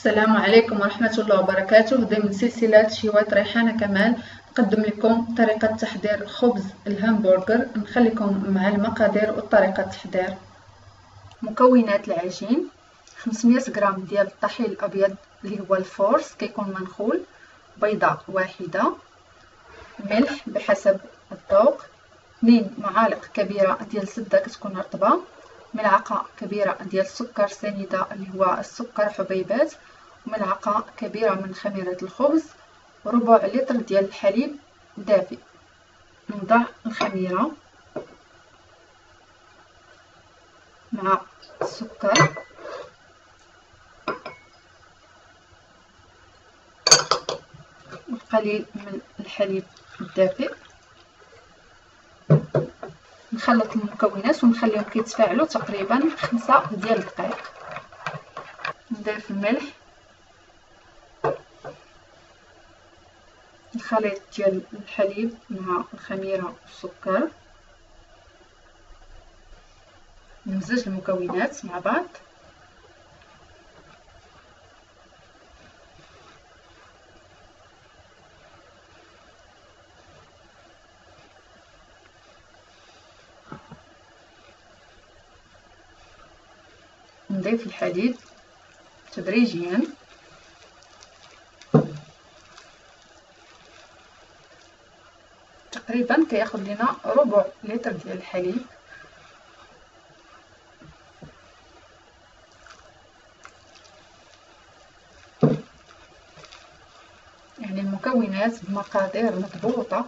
السلام عليكم ورحمة الله وبركاته. ضمن سلسلة شوية ريحانة كمال نقدم لكم طريقة تحضير خبز الهامبرغر. نخليكم مع المقادير وطريقة التحضير. مكونات العجين: 500 غرام ديال الطحين الأبيض اللي هو الفورس كيكون منخول، بيضة واحدة، ملح بحسب الذوق، 2 معالق كبيرة ديال الزبدة كتكون رطبة، ملعقة كبيرة ديال السكر سنيدة اللي هو السكر حبيبات، ملعقة كبيرة من خميرة الخبز، ربع لتر ديال الحليب دافئ. نضع الخميرة مع السكر والقليل من الحليب الدافئ، نخلط المكونات ونخليهم كيتفاعلوا تقريبا 5 ديال الدقائق. نضيف الملح، الخليط ديال الحليب مع الخميره والسكر، نمزج المكونات مع بعض، نضيف الحليب تدريجيا، تقريبا كياخذ لنا ربع لتر ديال الحليب. يعني المكونات بمقادير مضبوطه.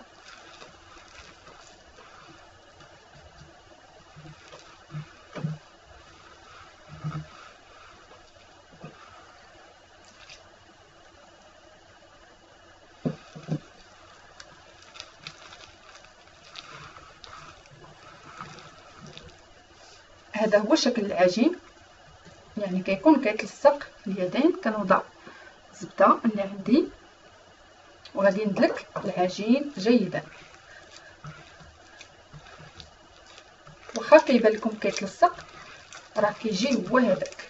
هذا هو شكل العجين، يعني كيكون كيتلصق في اليدين. كنوضع الزبده اللي عندي وغادي ندلك العجين جيدا. واخا كيبان لكم كيتلصق راه كيجي هو هذاك.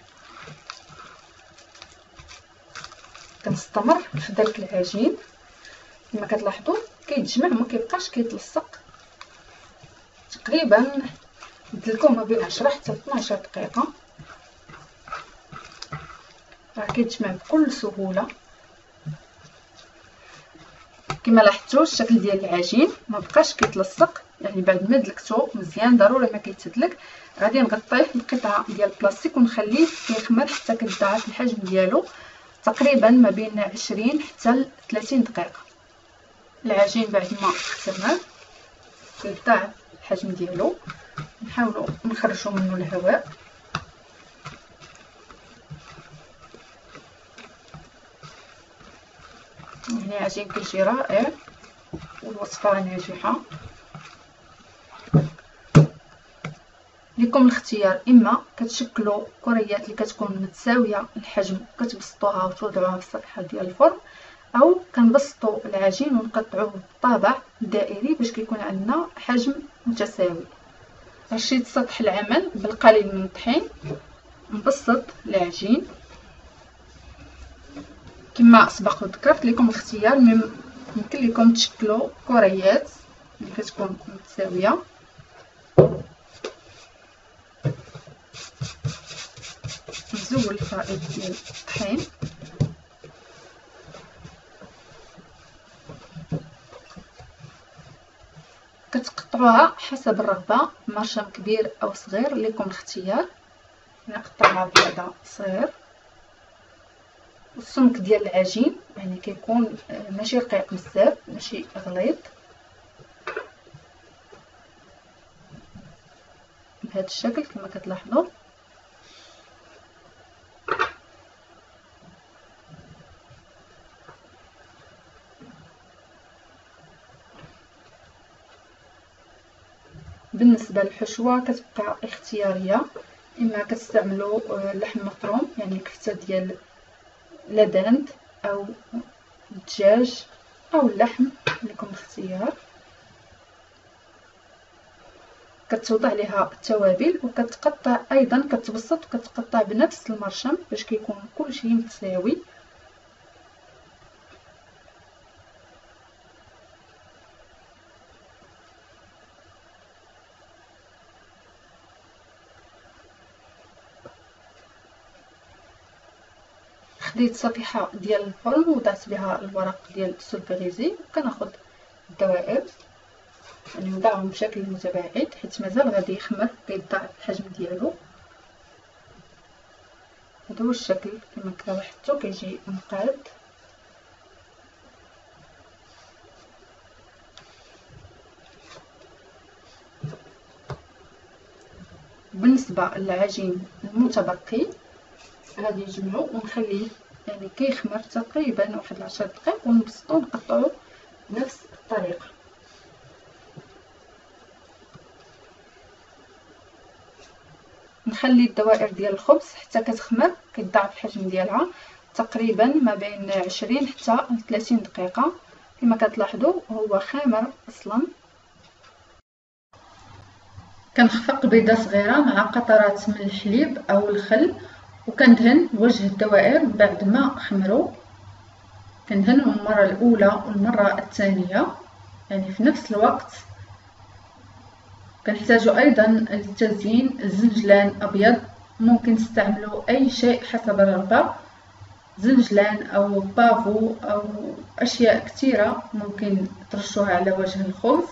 كنستمر في دلك العجين كما كتلاحظوا كيتجمع ما كيبقاش كيتلصق. تقريبا ندلكوه ما بين 10 حتى 12 دقيقه، راه كيتجمع بكل سهوله. كما لاحظتوا الشكل ديال العجين ما بقاش كيتلصق، يعني بعد ما دلكتو مزيان ضروري ما كيتدلك. غادي نغطيه بقطعه ديال البلاستيك ونخليه كيخمر حتى كيتضاعف الحجم ديالو، تقريبا ما بين 20 حتى 30 دقيقه. العجين بعد ما اختمر كيتضاعف الحجم ديالو، نحاولوا نخرجوا منه الهواء. يعني عجين كيجي رائع والوصفه ناجحه. لكم الاختيار، اما كتشكلوا كريات اللي كتكون متساويه الحجم وكتبسطوها وتوضعوها في السطح ديال الفرن، او كنبسطوا العجين ونقطعوه بالطابع دائري باش كيكون عندنا حجم متساوي. رشيت سطح العمل بالقليل من الطحين، نبسط العجين. كما سبق وذكرت لكم الاختيار، يمكن لكم تشكلوا كريات اللي كتكون متساويه. نزول الخليط ديال الطحين، كتقطعوها حسب الرغبه، مرشم كبير او صغير لكم الاختيار. نقطعها بهذا صغير. السمك ديال العجين يعني كيكون ماشي رقيق بزاف ماشي غليظ، بهذا الشكل كما كتلاحظوا. بالنسبه للحشوه كتبقى اختياريه، اما كتستعملوا لحم مفروم يعني كفته ديال لدند او الدجاج او اللحم، لكم الاختيار. كتوضع ليها التوابل وكتقطع ايضا، كتبسط وكتقطع بنفس المرشم باش كيكون كلشي متساوي. خديت صفيحه ديال الفرن وضعت بها الورق ديال السولفغيزي، وكناخذ الدوائر يعني نوضعهم بشكل متباعد حيت مازال غادي يخمر كيتضاعف الحجم ديالو. هذا هو الشكل كما كلاحظتوا كيجي منقاد. بالنسبه للعجين المتبقي غادي نجمعو ونخليه يعني كيخمر تقريبا واحد 10 دقائق، ونبسطو ونقطعو بنفس الطريقه. نخلي الدوائر ديال الخبز حتى كتخمر كيتضاعف الحجم ديالها تقريبا ما بين 20 حتى 30 دقيقه. كما كتلاحظوا هو خامر اصلا. كنخفق بيضه صغيره مع قطرات من الحليب او الخل، وكندهن وجه الدوائر بعد ما خمروا. كندهنهم المره الاولى والمره الثانيه يعني في نفس الوقت. كنحتاجو ايضا للتزيين الزنجلان ابيض، ممكن تستعملوا اي شيء حسب الرغبه، زنجلان او بافو او اشياء كثيره ممكن ترشوها على وجه الخبز.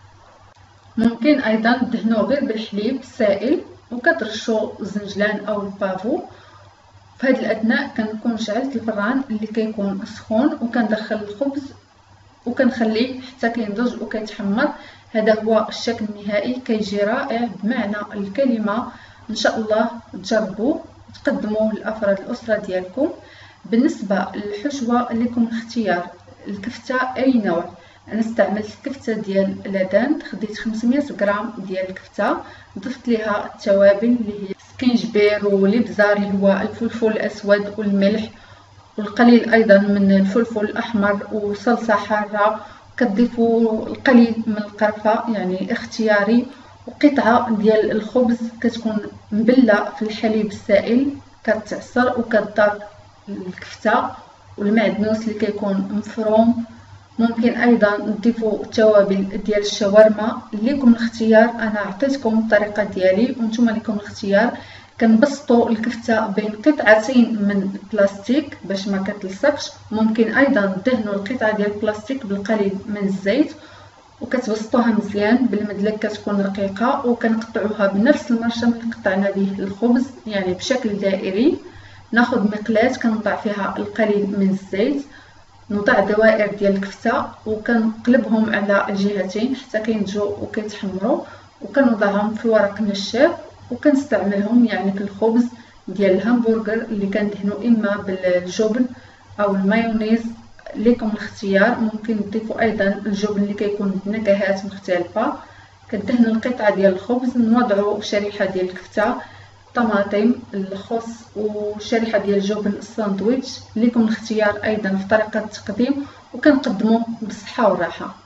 ممكن ايضا تدهنوه غير بالحليب السائل وكترشوا الزنجلان او البافو. في هذه الاثناء كنكون شعلت الفران اللي كيكون سخون، وكندخل الخبز وكنخليه حتى كينضج وكيتحمر. هذا هو الشكل النهائي، كيجي رائع بمعنى الكلمه. ان شاء الله تجربوه وتقدموه لافراد الاسره ديالكم. بالنسبه للحشوه لكم الاختيار، الكفته اي نوع. انا استعملت الكفته ديال لادان، خديت 500 غرام ديال الكفته، ضفت ليها التوابل اللي هي سكينجبير والابزار اللي هو الفلفل الاسود والملح، والقليل ايضا من الفلفل الاحمر وصلصه حاره. كتضيفوا القليل من القرفه يعني اختياري، وقطعه ديال الخبز كتكون مبله في الحليب السائل كتعصر وكتضاف الكفته والمعدنوس اللي كيكون مفروم. ممكن ايضا نضيفوا التوابل ديال الشاورما، ليكم الاختيار. انا عطيتكم الطريقه ديالي وانتم لكم الاختيار. كنبسطوا الكفته بين قطعتين من البلاستيك باش ما كتلصقش. ممكن ايضا دهنوا القطعه ديال البلاستيك بالقليل من الزيت وكتبسطوها مزيان بالمدلك كتكون رقيقه، وكنقطعوها بنفس المرشم اللي قطعنا به الخبز يعني بشكل دائري. ناخذ مقلاة كنوضع فيها القليل من الزيت، نوضع دوائر ديال الكفته وكنقلبهم على الجهتين حتى كينضجوا وكيتحمروا، وكنوضعهم في ورق نشاف وكنستعملهم يعني في الخبز ديال الهامبرغر اللي كندهنوا اما بالجبن او المايونيز، لكم الاختيار. ممكن تضيفوا ايضا الجبن اللي كيكون بنكهات مختلفه. كدهن القطعه ديال الخبز، نوضعوا شريحه ديال الكفته، طماطم، الخس وشريحه ديال الجبن الساندويتش، لكم الاختيار ايضا في طريقه التقديم، وكنقدموه بالصحه والراحه.